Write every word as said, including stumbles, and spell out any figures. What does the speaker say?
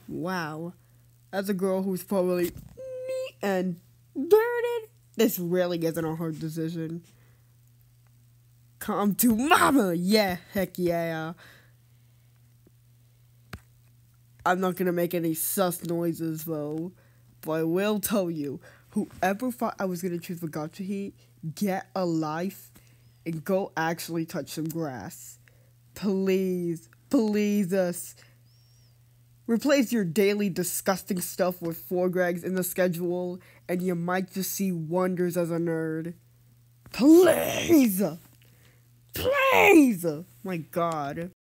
Wow. As a girl who's probably neat and dirty, this really isn't a hard decision. Come to mama! Yeah, heck yeah. I'm not gonna make any sus noises though. But I will tell you, whoever thought I was gonna choose for Gacha Heat, get a life and go actually touch some grass. Please, please us. Replace your daily disgusting stuff with four Gregs in the schedule, and you might just see wonders as a nerd. Please! Please! My god.